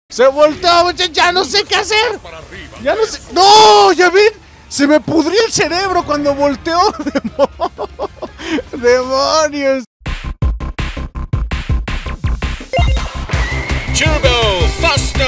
Se volteó, muchachos, ya no sé qué hacer. Ya no sé. ¡No! ¿Ya ven? Se me pudrió el cerebro cuando volteó. ¡Demonios! Turbo Fasto.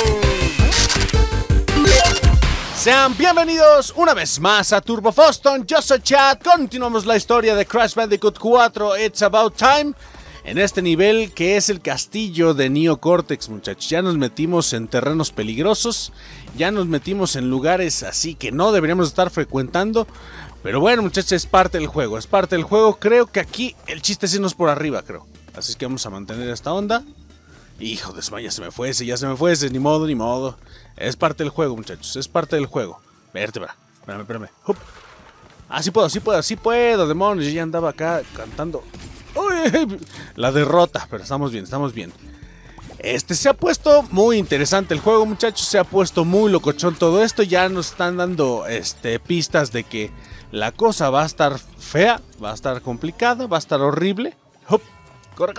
Sean bienvenidos una vez más a Turbo Foston. Yo soy Chad. Continuamos la historia de Crash Bandicoot 4 It's About Time. En este nivel que es el castillo de Neo Cortex, muchachos. Ya nos metimos en terrenos peligrosos. Ya nos metimos en lugares así que no deberíamos estar frecuentando. Pero bueno, muchachos, es parte del juego. Es parte del juego. Creo que aquí el chiste es irnos por arriba, creo. Así es que vamos a mantener esta onda. Hijo de su, ya se me fuese, ni modo, ni modo. Es parte del juego, muchachos, es parte del juego. Vértebra, espérame. Hup. Ah, sí puedo, demonios. Yo ya andaba acá cantando. Uy, la derrota, pero estamos bien. Se ha puesto muy interesante el juego, muchachos. Se ha puesto muy locochón todo esto. Ya nos están dando pistas de que la cosa va a estar fea, va a estar complicada, va a estar horrible. Hup. Corre.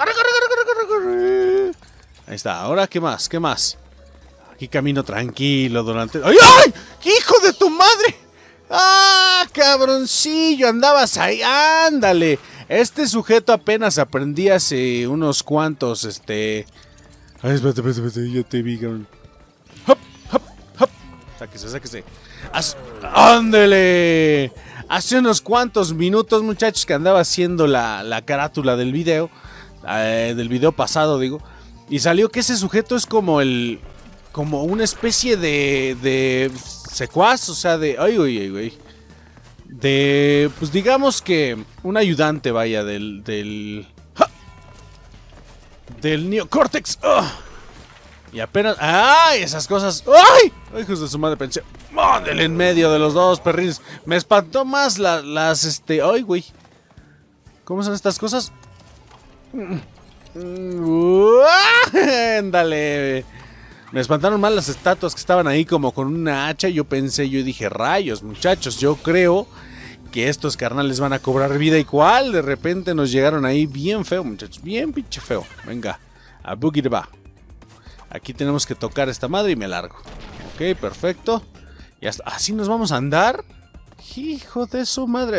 Ahí está, ahora ¿qué más? Aquí camino tranquilo durante... ¡Ay! ¡Hijo de tu madre! ¡Ah, cabroncillo! Andabas ahí, ándale. Este sujeto apenas aprendí hace unos cuantos, Ay, espérate, ya te vi, cabrón. ¡Hop! Sáquese. ¡Ándale! Hace unos cuantos minutos, muchachos, que andaba haciendo la carátula del video pasado, digo. Y salió que ese sujeto es como una especie de secuaz, o sea, pues digamos que un ayudante, vaya, del Neo Cortex. Y apenas, esas cosas, hijos de su madre, pensé, mándele en medio de los dos perrines. Me espantó más ¿cómo son estas cosas? Ándale. Me espantaron más las estatuas que estaban ahí como con una hacha. Yo dije, rayos, muchachos, yo creo que estos carnales van a cobrar vida. ¿Y cuál? De repente nos llegaron ahí bien feo, muchachos, bien pinche feo. Venga, a Boogie the Ba. Aquí tenemos que tocar esta madre y me largo. Ok, perfecto. Y hasta así nos vamos a andar. Hijo de su madre.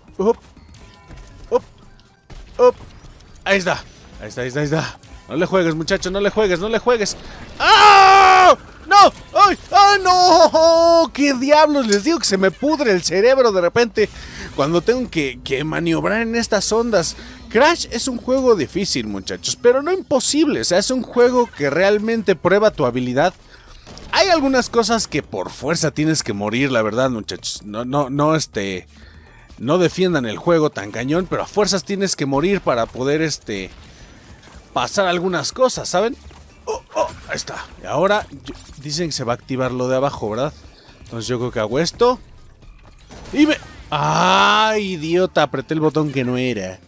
Ahí está. No le juegues, muchacho, no le juegues. ¡Ah! ¡No! ¡Ay! ¡No! ¿Qué diablos? Les digo que se me pudre el cerebro de repente cuando tengo que maniobrar en estas ondas. Crash es un juego difícil, muchachos, pero no imposible. O sea, es un juego que realmente prueba tu habilidad. Hay algunas cosas que por fuerza tienes que morir, la verdad, muchachos. No defiendan el juego tan cañón, pero a fuerzas tienes que morir para poder pasar algunas cosas, ¿saben? Ahí está. Y ahora dicen que se va a activar lo de abajo, ¿verdad? Entonces yo creo que hago esto. Y me... ¡Ay, idiota! Apreté el botón que no era.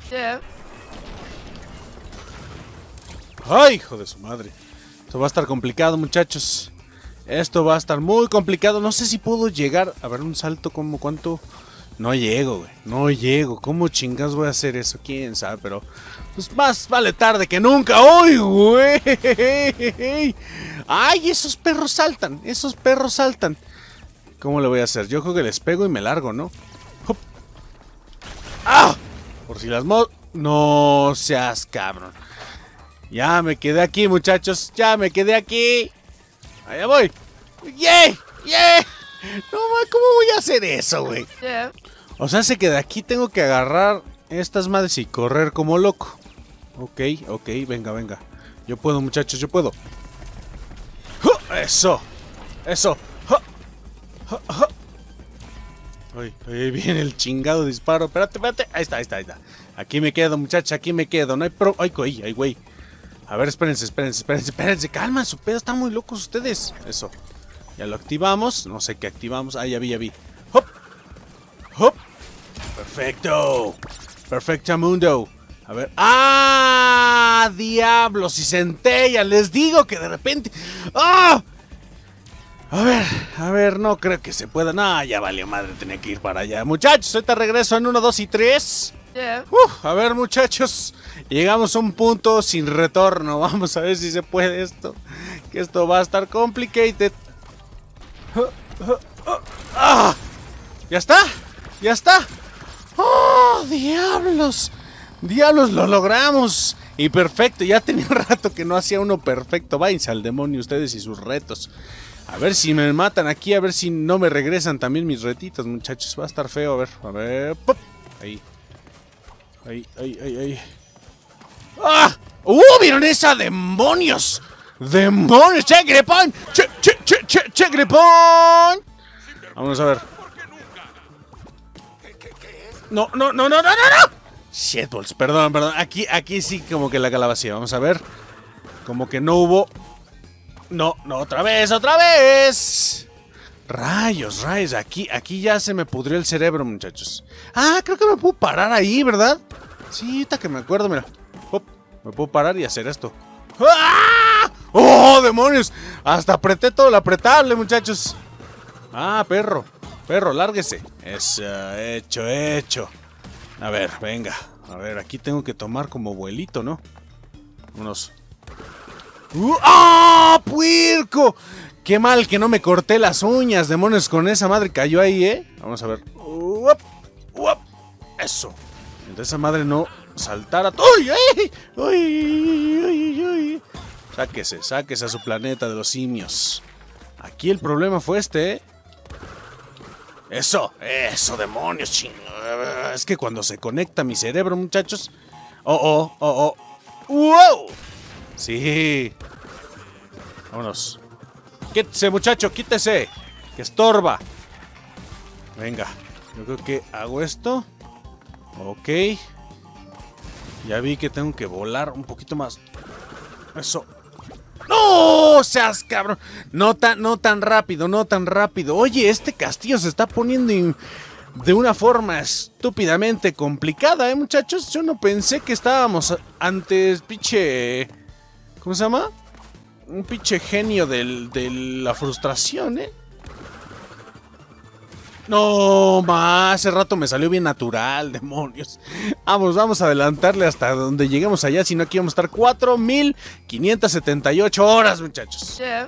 ¡Ay, hijo de su madre! Esto va a estar complicado, muchachos. Esto va a estar muy complicado. No sé si puedo llegar... A ver, un salto como cuánto... No llego, güey. No llego. ¿Cómo chingas voy a hacer eso? ¿Quién sabe? Pero... Pues más vale tarde que nunca. ¡Ay, güey! ¡Ay, esos perros saltan! ¿Cómo le voy a hacer? Yo creo que les pego y me largo, ¿no? ¡Hop! ¡Ah! Por si las no seas cabrón. Ya me quedé aquí, muchachos. Ya me quedé aquí. Allá voy. ¡Yeah! No, ¿cómo voy a hacer eso, güey? O sea, se queda aquí, tengo que agarrar estas madres y correr como loco. Ok, venga. Yo puedo, muchachos, yo puedo. Eso. Ay, viene el chingado disparo. Espérate. Ahí está. Aquí me quedo, muchachos, No hay pro... Ay, güey. A ver, espérense. Calma, su pedo, están muy locos ustedes. Eso. Ya lo activamos. No sé qué activamos. Ya vi. Hop. Perfecto, mundo. A ver. ¡Ah! ¡Diablos! Y centella. Les digo que de repente... ¡Ah! A ver, no creo que se pueda. No, ya valió madre, tenía que ir para allá. Muchachos, ahorita regreso en 1, 2 y 3. A ver, muchachos. Llegamos a un punto sin retorno. Vamos a ver si se puede esto. que esto va a estar complicated. ¡Ah! ¿Ya está? ¿Ya está? ¡Oh, diablos! ¡Diablos, lo logramos! Y perfecto, ya tenía un rato que no hacía uno perfecto. Váyanse al demonio ustedes y sus retos. A ver si me matan aquí, a ver si no me regresan también mis retitos, muchachos. Va a estar feo, a ver, ¡pop! Ahí. Ahí. ¡Ah! ¿Vieron esa? ¡Demonios! ¡Demonios! ¡Check it point! ¡Check it point! Vamos a ver. No. Shitballs, perdón. Aquí sí como que la calabacía. Vamos a ver. Como que no hubo. No, otra vez. Rayos. Aquí ya se me pudrió el cerebro, muchachos. Ah, creo que me puedo parar ahí, ¿verdad? Sí, ahorita que me acuerdo, mira. Me puedo parar y hacer esto. ¡Ah! ¡Oh, demonios! Hasta apreté todo lo apretable, muchachos. Ah, perro, lárguese. Eso, hecho. A ver, venga. A ver, aquí tengo que tomar como vuelito, ¿no? Vámonos. ¡Ah, puerco! Qué mal que no me corté las uñas, demonios, con esa madre cayó ahí, ¿eh? Vamos a ver. Eso. Entonces esa madre no saltara. ¡Uy! Sáquese a su planeta de los simios. Aquí el problema fue este, ¿eh? Eso, demonios, chingada. Es que cuando se conecta mi cerebro, muchachos. ¡Wow! Sí. Vámonos. Quítese, muchacho, quítese. Que estorba. Venga. Yo creo que hago esto. Ok. Ya vi que tengo que volar un poquito más. Eso. ¡No! ¡Seas cabrón! No tan rápido. Oye, este castillo se está poniendo de una forma estúpidamente complicada, muchachos. Yo no pensé que estábamos ante pinche... ¿Cómo se llama? Un pinche genio de la frustración, No, hace rato me salió bien natural, demonios. Vamos a adelantarle hasta donde lleguemos allá, si no aquí vamos a estar 4578 horas, muchachos. Yeah.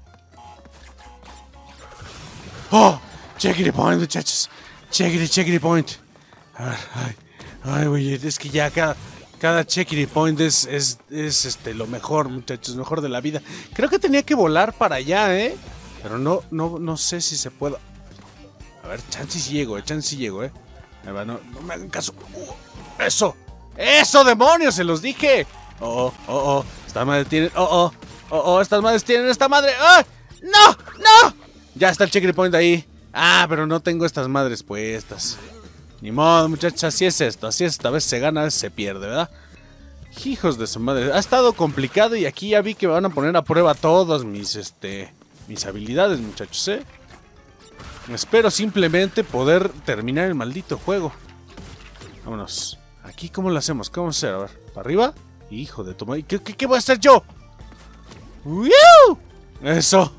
Oh, check it point, muchachos. Check it point. A ver, ay, güey, es que ya cada check it point es lo mejor, muchachos, mejor de la vida. Creo que tenía que volar para allá, pero no sé si se puede. A ver, chance si llego, Ahí va, no me hagan caso. ¡Eso! ¡Demonios! ¡Se los dije! Estas madres tienen... estas madres tienen esta madre. ¡Ah! ¡No! Ya está el checkpoint point ahí. Ah, pero no tengo estas madres puestas. Ni modo, muchachos, así es esto. A veces se gana, a veces se pierde, ¿verdad? Hijos de su madre. Ha estado complicado y aquí ya vi que me van a poner a prueba todas mis habilidades, muchachos, Espero simplemente poder terminar el maldito juego. Vámonos. Aquí, ¿cómo lo hacemos? ¿Cómo vamos a hacer? A ver, ¿para arriba? Hijo de tu madre. ¿Qué voy a hacer yo? ¡Wiu! Eso.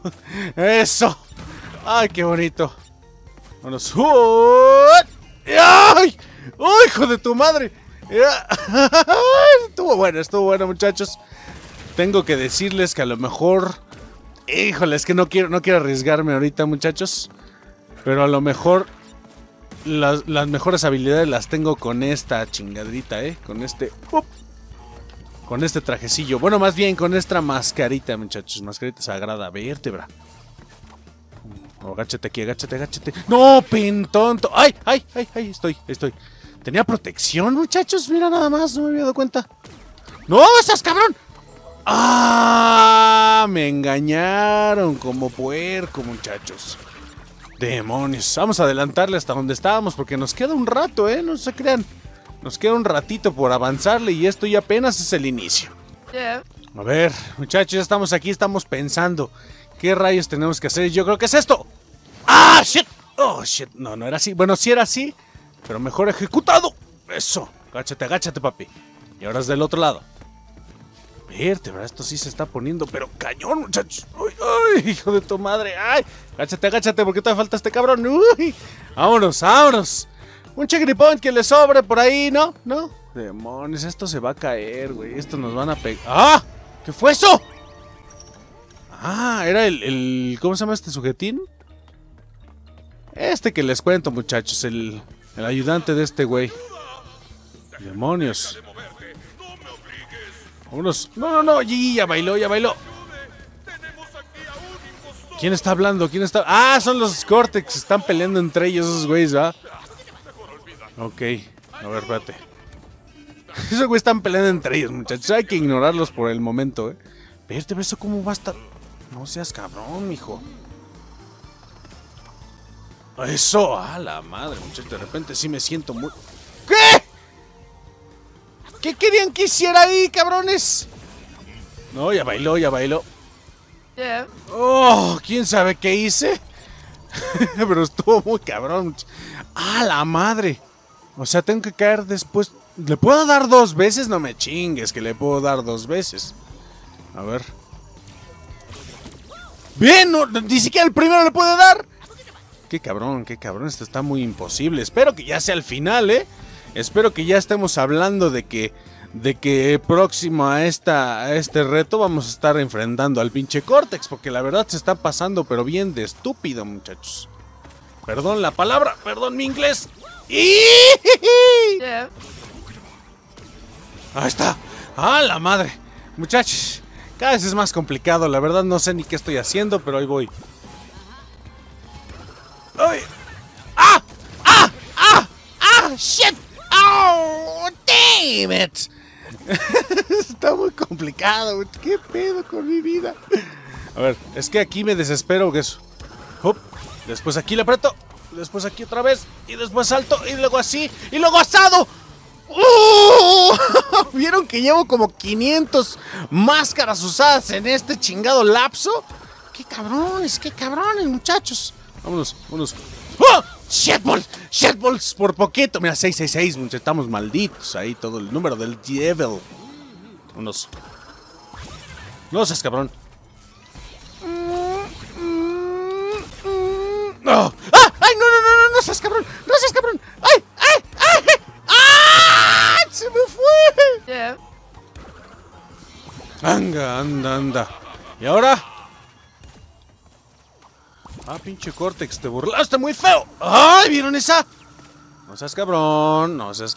Ay, qué bonito. Vámonos. ¡Ay! ¡Oh, hijo de tu madre! Estuvo bueno, muchachos. Tengo que decirles que a lo mejor... Híjole, es que no quiero arriesgarme ahorita, muchachos. Pero a lo mejor las mejores habilidades las tengo con esta chingadita, Con este trajecillo. Bueno, más bien con esta mascarita, muchachos. Mascarita sagrada, vértebra. Agáchate aquí, agáchate. ¡No, pentonto! ¡Ay! Estoy. ¿Tenía protección, muchachos? Mira nada más, no me había dado cuenta. ¡No, estás cabrón! ¡Ah! Me engañaron como puerco, muchachos. Demonios. Vamos a adelantarle hasta donde estábamos porque nos queda un rato, no se crean. Nos queda un ratito por avanzarle y esto ya apenas es el inicio. Yeah. A ver, muchachos, ya estamos aquí, estamos pensando. ¿Qué rayos tenemos que hacer? Yo creo que es esto. ¡Ah, shit! Oh, shit. No era así. Bueno, sí era así, pero mejor ejecutado. Eso. Agáchate, papi. Y ahora es del otro lado. Vértebra, esto sí se está poniendo, pero cañón, muchachos. ¡Ay, hijo de tu madre! ¡Ay! Agáchate, porque todavía falta este cabrón. ¡Uy! ¡Vámonos! Un checkpoint que le sobre por ahí, ¿no? Demonios, esto se va a caer, güey. Esto nos van a pegar. ¡Ah! ¿Qué fue eso? Ah, era ¿cómo se llama este sujetín? Este que les cuento, muchachos, el ayudante de este güey. Demonios. Vámonos. No, ya bailó, ya bailó. ¿Quién está hablando? ¿Quién está? Ah, son los Cortex, están peleando entre ellos esos güeyes, ¿verdad? Ok, a ver, espérate. Esos güeyes están peleando entre ellos, muchachos. Hay que ignorarlos por el momento, Verte, eso cómo va a estar. No seas cabrón, mijo. Eso, a la madre, muchachos. De repente sí me siento muy... ¿Qué? ¿Qué querían que hiciera ahí, cabrones? No, ya bailó, ya bailó. Yeah. Oh, quién sabe qué hice. Pero estuvo muy cabrón. ¡Ah, la madre! O sea, tengo que caer después. ¿Le puedo dar 2 veces? No me chingues, que le puedo dar 2 veces. A ver. Bien, no, ni siquiera el primero le puede dar. Qué cabrón, esto está muy imposible. Espero que ya sea el final, Espero que ya estemos hablando de que próximo a este reto vamos a estar enfrentando al pinche Cortex, porque la verdad se está pasando pero bien de estúpido, muchachos. Perdón la palabra, perdón mi inglés. Yeah. Ahí está. ¡Ah, la madre! Muchachos, cada vez es más complicado, la verdad no sé ni qué estoy haciendo, pero ahí voy. ¡Ay! ¡Ah! ¡Ah! ¡Ah! ¡Ah! ¡Shit! ¡Oh! ¡Damn it! Está muy complicado. ¿Qué pedo con mi vida? A ver, es que aquí me desespero que eso. Hop. Después aquí le aprieto. Después aquí otra vez. Y después salto. Y luego así. Y luego asado. ¿Vieron que llevo como 500 máscaras usadas en este chingado lapso? ¡Qué cabrones, muchachos! Vámonos, vámonos. ¡Oh! ¡Shitballs! ¡Shitballs! Por poquito. Mira, 666, muchachos. Estamos malditos. Ahí todo el número del devil. Vámonos. No seas cabrón. ¡No! ¡Ah! ¡Ay, no seas cabrón! ¡No seas cabrón! ¡Ay! ¡Ay! ¡Ay! ¡Ah! ¡Se me fue! Yeah. Anda. ¿Y ahora? Ah, pinche Cortex, te burlaste muy feo. ¡Ay! ¿Vieron esa? No seas cabrón,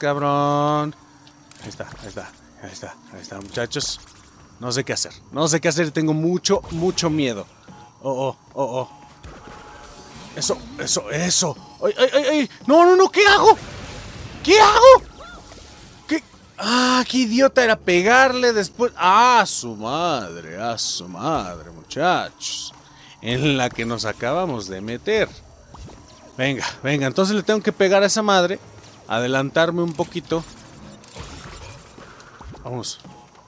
Ahí está, muchachos. No sé qué hacer, tengo mucho miedo. Oh. Eso. ¡Ay! No, ¿qué hago? ¿Qué hago? ¿Qué? Ah, qué idiota era pegarle después. A su madre, muchachos. En la que nos acabamos de meter. Venga, entonces le tengo que pegar a esa madre. Adelantarme un poquito. Vamos.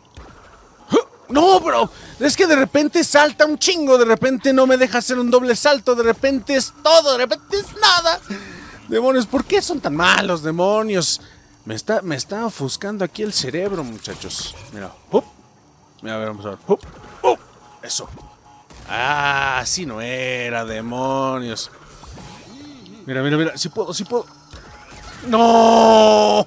No, bro, es que de repente salta un chingo. De repente no me deja hacer un doble salto. De repente es todo, de repente es nada. Demonios, ¿por qué son tan malos, demonios? Me está ofuscando aquí el cerebro, muchachos. Mira, mira, a ver, vamos a ver. Eso. Ah, así no era, demonios. Mira, sí puedo. ¡No!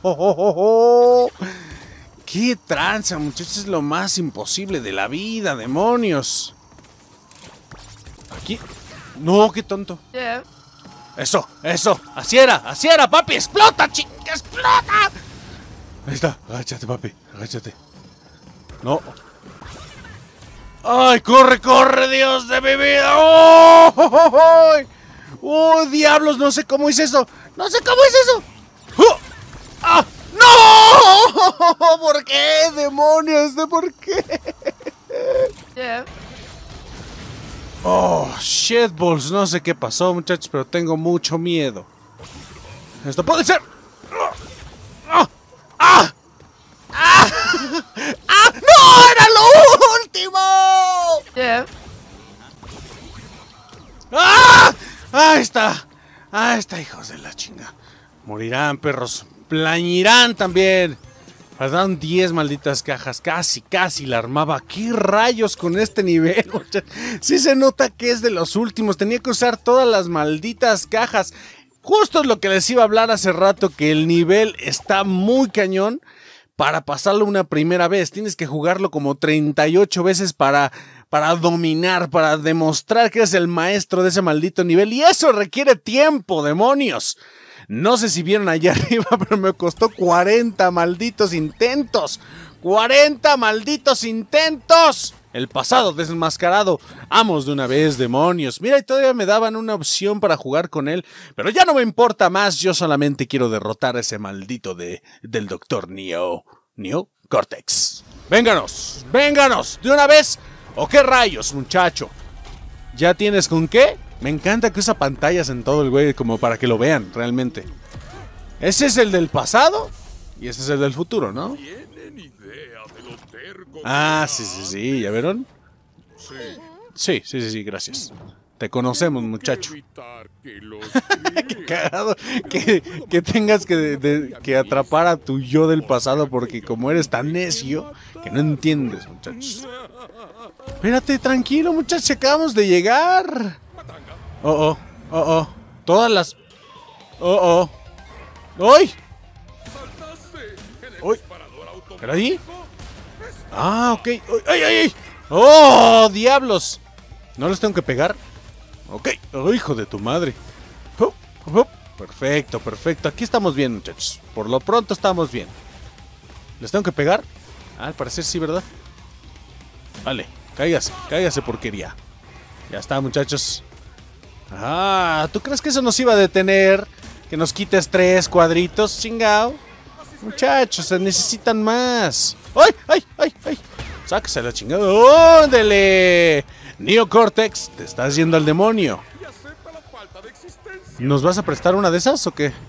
¡Qué tranza, muchachos! Es lo más imposible de la vida, demonios. Aquí. No, qué tonto. Yeah. Eso. Así era, papi. ¡Explota, chinga! ¡Explota! Ahí está. Agáchate, papi. Agáchate. No. ¡Ay, corre, Dios de mi vida! ¡Oh, diablos! No sé cómo hice eso. ¡Ah! ¡No! ¿Por qué, demonios? ¿Por qué? Yeah. Oh, shitballs. No sé qué pasó, muchachos, pero tengo mucho miedo. Esto puede ser. ¡No! ¡Era lo último! Yeah. ¡Ah! Ahí está, hijos de la chinga. Morirán, perros. Plañirán también. Faltaron 10 malditas cajas. Casi la armaba. ¿Qué rayos con este nivel? Sí se nota que es de los últimos. Tenía que usar todas las malditas cajas. Justo es lo que les iba a hablar hace rato. Que el nivel está muy cañón. Para pasarlo una primera vez. Tienes que jugarlo como 38 veces para para dominar, para demostrar que eres el maestro de ese maldito nivel. Y eso requiere tiempo, demonios. No sé si vieron allá arriba, pero me costó 40 malditos intentos. ¡40 malditos intentos! El pasado desenmascarado. Vamos de una vez, demonios. Mira, y todavía me daban una opción para jugar con él. Pero ya no me importa más. Yo solamente quiero derrotar a ese maldito del Dr. Neo Cortex. ¡Vénganos! ¡Vénganos! ¿De una vez? ¿O qué rayos, muchacho? ¿Ya tienes con qué? Me encanta que usa pantallas en todo el güey como para que lo vean realmente. Ese es el del pasado y ese es el del futuro, ¿no? Ah, sí, ¿ya vieron? Sí, gracias. Te conocemos, muchacho. Qué cagado que tengas que atrapar a tu yo del pasado porque como eres tan necio que no entiendes, muchachos. Espérate, tranquilo, muchachos, acabamos de llegar. Oh. Todas las... ¡Ay! ¡Uy! ¿Era ahí? Ah, ok. ¡Ay! ¡Oh, diablos! ¿No los tengo que pegar? Ok. ¡Oh, hijo de tu madre! Perfecto. Aquí estamos bien, muchachos. Por lo pronto estamos bien. ¿Les tengo que pegar? Ah, al parecer sí, ¿verdad? Vale, cáigase porquería. Ya está, muchachos. Ah, ¿tú crees que eso nos iba a detener? Que nos quites 3 cuadritos, chingao. Muchachos, se necesitan más. ¡Ay! Sáquese la chingada. ¡Óndele! Neo Cortex, te estás yendo al demonio. ¿Nos vas a prestar una de esas o qué?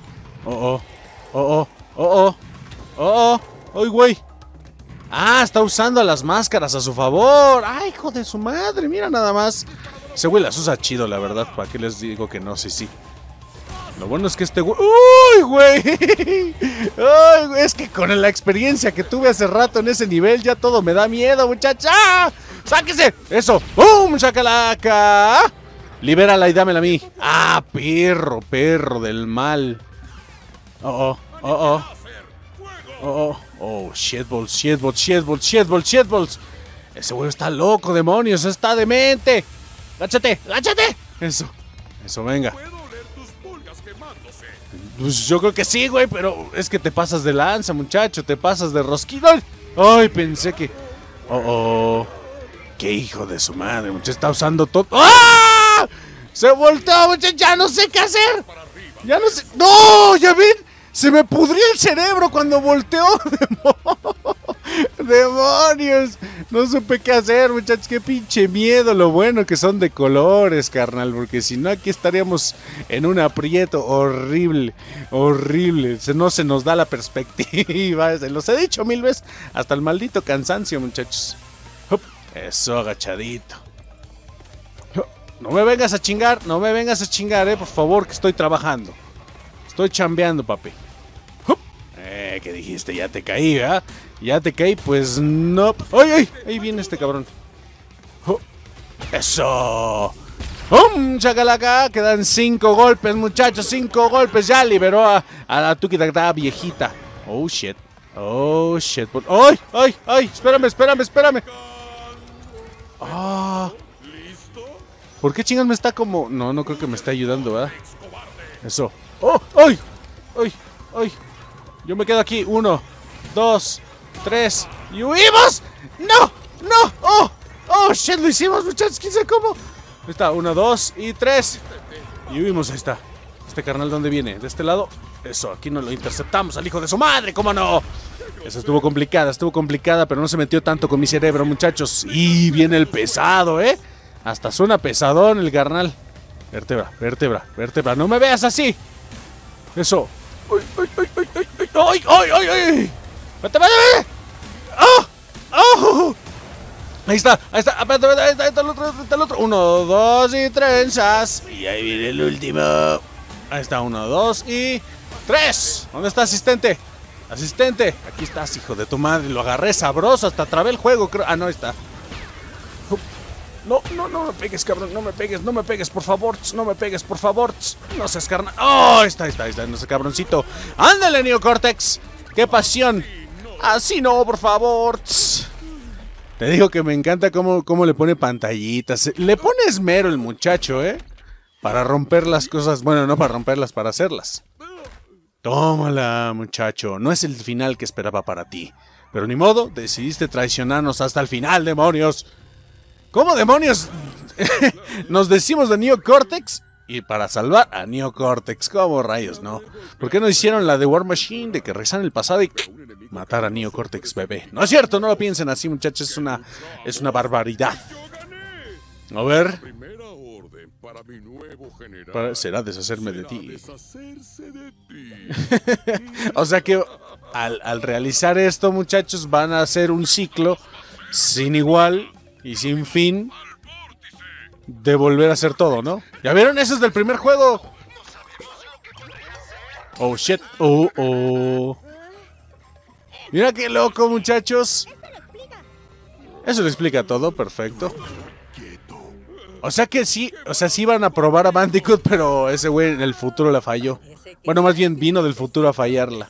¡Ay, güey! Ah, está usando las máscaras a su favor. ¡Ay, hijo de su madre! Mira nada más. Ese güey las usa chido, la verdad. ¿Para qué les digo que no? Sí. Lo bueno es que este güey... ¡Uy, güey! ¡Ay, güey! Es que con la experiencia que tuve hace rato en ese nivel ya todo me da miedo, muchacha. ¡Sáquese! ¡Eso! ¡Bum! ¡Chacalaca! Libérala y dámela a mí. ¡Ah, perro del mal! Oh, shitballs. Ese güey está loco, demonios, está demente. ¡Gáchate! Eso, venga. Pues yo creo que sí, güey, pero es que te pasas de lanza, muchacho, te pasas de rosquito. Ay, pensé que... Qué hijo de su madre, muchacho, está usando todo... ¡Ah! Se volteó, muchacho, ya no sé qué hacer. ¡No! ¿Ya ven? Se me pudrió el cerebro cuando volteó. ¡Demonios! No supe qué hacer, muchachos. Qué pinche miedo. Lo bueno que son de colores, carnal. Porque si no, aquí estaríamos en un aprieto horrible. No se nos da la perspectiva. Se los he dicho 1000 veces. Hasta el maldito cansancio, muchachos. Eso, agachadito. No me vengas a chingar, por favor, que estoy trabajando. Estoy chambeando, papi. ¿Qué dijiste? Ya te caí, ¿verdad? Ya te caí, pues no. ¡Ay! Ahí viene este cabrón. ¡Eso! ¡Chacalaca! Quedan 5 golpes, muchachos. 5 golpes. Ya liberó a la Tukitata viejita. Oh, shit. ¡Ay! Espérame. ¿Por qué chingas me está como...? No creo que me esté ayudando, ¿verdad? Eso. ¡Ay! Yo me quedo aquí. 1, 2, 3. ¡Y huimos! ¡No! ¡Oh, shit! Lo hicimos, muchachos. ¿Quién sabe cómo? Ahí está. 1, 2 y 3. Y huimos. Ahí está. ¿Este carnal dónde viene? ¿De este lado? Eso. Aquí no lo interceptamos al hijo de su madre. ¿Cómo no? Esa estuvo complicada, pero no se metió tanto con mi cerebro, muchachos. Y viene el pesado, ¿eh? Hasta suena pesadón el carnal. Vértebra. No me veas así. Eso. ¡Ay! ¡Vete! ¡Oh! Ahí está. Ahí está el otro. 1, 2 y trenzas. Y ahí viene el último. Ahí está, 1, 2 y 3. ¿Dónde está, asistente? Aquí estás, hijo de tu madre. Lo agarré sabroso, hasta trabé el juego, creo. Ah, no, ahí está. No me pegues, cabrón. No me pegues, por favor. No seas carnal. ¡Oh! Ahí está. No sé, cabroncito. ¡Ándale, Neo Cortex! ¡Qué pasión! Así no, por favor. Te digo que me encanta cómo le pone pantallitas. Le pone esmero el muchacho, ¿eh? Para romper las cosas. Bueno, no para romperlas, para hacerlas. Tómala, muchacho. No es el final que esperaba para ti. Pero ni modo, decidiste traicionarnos hasta el final, demonios. ¿Cómo demonios? Nos decimos de Neo Cortex y para salvar a Neo Cortex. ¿Cómo rayos, no? ¿Por qué no hicieron la de War Machine de que regresan el pasado y matar a Neo Cortex bebé? No es cierto, no lo piensen así, muchachos. Es una barbaridad. A ver. Será deshacerme de ti. O sea que al realizar esto, muchachos, van a hacer un ciclo sin igual y sin fin de volver a hacer todo, ¿no? ¿Ya vieron? Eso es del primer juego. Oh, shit. Oh. Mira qué loco, muchachos. Eso lo explica todo, perfecto. O sea que sí, sí iban a probar a Bandicoot, pero ese güey en el futuro la falló. Bueno, más bien vino del futuro a fallarla.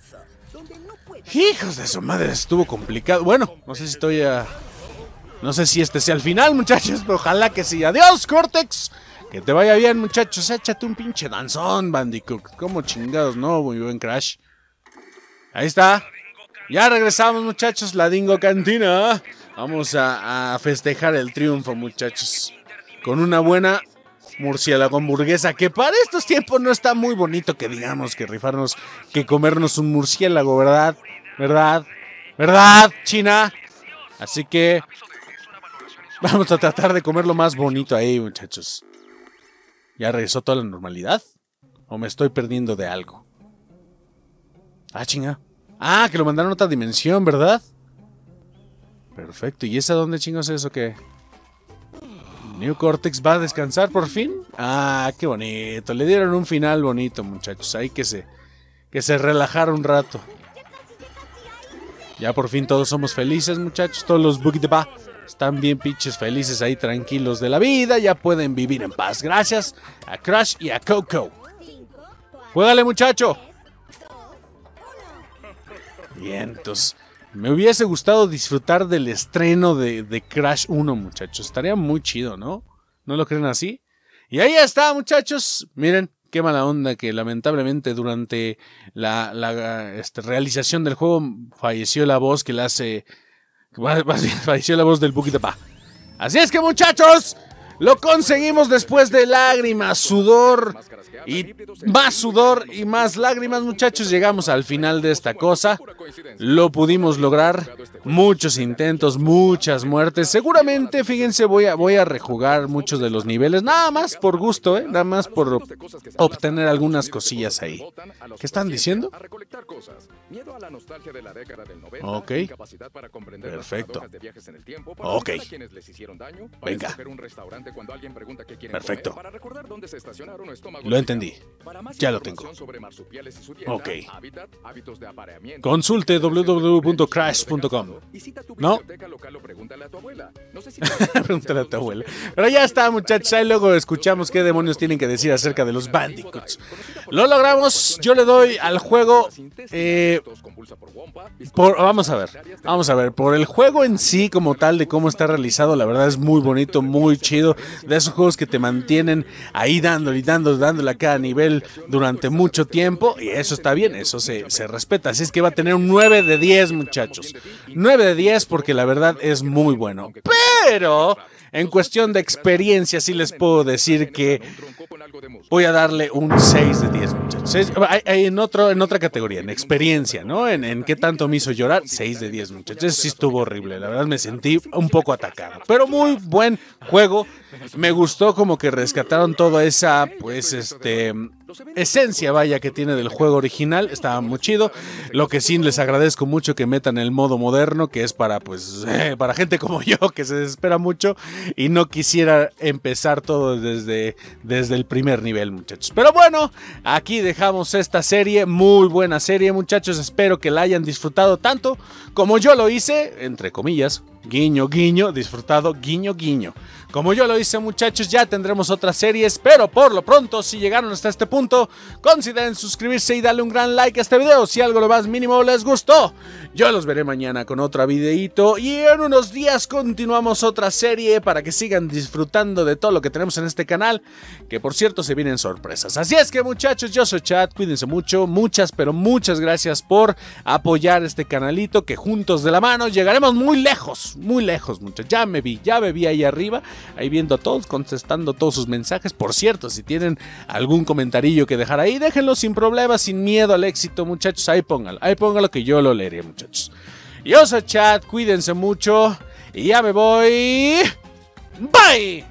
Hijos de su madre, estuvo complicado. Bueno, no sé si este sea el final, muchachos, pero ojalá que sí. Adiós, Cortex. Que te vaya bien, muchachos. Échate un pinche danzón, Bandicoot. Como chingados, no, muy buen Crash. Ahí está. Ya regresamos, muchachos, la Dingo Cantina. Vamos a festejar el triunfo, muchachos. Con una buena murciélago hamburguesa, que para estos tiempos no está muy bonito que digamos que rifarnos, que comernos un murciélago, ¿verdad? ¿Verdad, China? Así que vamos a tratar de comer lo más bonito ahí, muchachos. ¿Ya regresó toda la normalidad? ¿O me estoy perdiendo de algo? Ah, chinga. Ah, que lo mandaron a otra dimensión, ¿verdad? Perfecto. ¿Y esa dónde chingos es eso que? ¿Neo Cortex va a descansar por fin? Ah, qué bonito. Le dieron un final bonito, muchachos. Ahí que se relajara un rato. Ya por fin todos somos felices, muchachos. Todos los Boogie de Ba están bien pinches felices ahí, tranquilos de la vida. Ya pueden vivir en paz. Gracias a Crash y a Coco. ¡Juégale, muchacho! Bien, entonces me hubiese gustado disfrutar del estreno de Crash 1, muchachos. Estaría muy chido, ¿no? ¿No lo creen así? Y ahí está, muchachos. Miren, qué mala onda que lamentablemente durante la realización del juego falleció la voz que la hace... Falleció la voz del Boogie de Pa. Así es que, muchachos, lo conseguimos después de lágrimas, sudor y más lágrimas, muchachos. Llegamos al final de esta cosa. Lo pudimos lograr. Muchos intentos, muchas muertes. Seguramente, fíjense, voy a rejugar muchos de los niveles. Nada más por gusto, nada más por obtener algunas cosillas ahí. ¿Qué están diciendo? Ok. Perfecto. Ok. Venga. Perfecto. Lo entendí. Ya lo tengo. Ok. Consulte www.crash.com. ¿No? Pregúntale a tu abuela. Pero ya está, muchachos. Ahí luego escuchamos qué demonios tienen que decir acerca de los Bandicoots. Lo logramos. Yo le doy al juego... vamos a ver. Por el juego en sí, como tal, de cómo está realizado, la verdad es muy bonito, muy chido. De esos juegos que te mantienen ahí dándole a cada nivel durante mucho tiempo. Y eso está bien, eso se respeta. Así es que va a tener un 9 de 10, muchachos. 9 de 10 porque la verdad es muy bueno. Pero en cuestión de experiencia sí les puedo decir que voy a darle un 6 de 10, muchachos. En otra categoría, en experiencia, ¿no? En qué tanto me hizo llorar, 6 de 10, muchachos. Eso sí estuvo horrible, la verdad me sentí un poco atacado. Pero muy buen juego. Me gustó como que rescataron toda esa, esencia, vaya, que tiene del juego original. Estaba muy chido. Lo que sí les agradezco mucho que metan el modo moderno, que es para gente como yo, que se desespera mucho y no quisiera empezar todo desde el primer nivel, muchachos. Pero bueno, aquí dejamos esta serie, muy buena serie, muchachos. Espero que la hayan disfrutado tanto como yo lo hice, entre comillas. guiño, guiño, disfrutado, guiño, guiño. Como yo lo hice, muchachos, ya tendremos otras series, pero por lo pronto, si llegaron hasta este punto, consideren suscribirse y darle un gran like a este video si algo lo más mínimo les gustó. Yo los veré mañana con otro videíto y en unos días continuamos otra serie para que sigan disfrutando de todo lo que tenemos en este canal, que por cierto se vienen sorpresas. Así es que, muchachos, yo soy Chad, cuídense mucho, muchas pero muchas gracias por apoyar este canalito, que juntos de la mano llegaremos muy lejos, muchachos. Ya me vi ahí arriba, ahí viendo a todos, contestando todos sus mensajes. Por cierto, si tienen algún comentarillo que dejar ahí, déjenlo sin problema, sin miedo al éxito, muchachos. Ahí póngalo que yo lo leeré, muchachos. Yo soy Chad, cuídense mucho y ya me voy. Bye.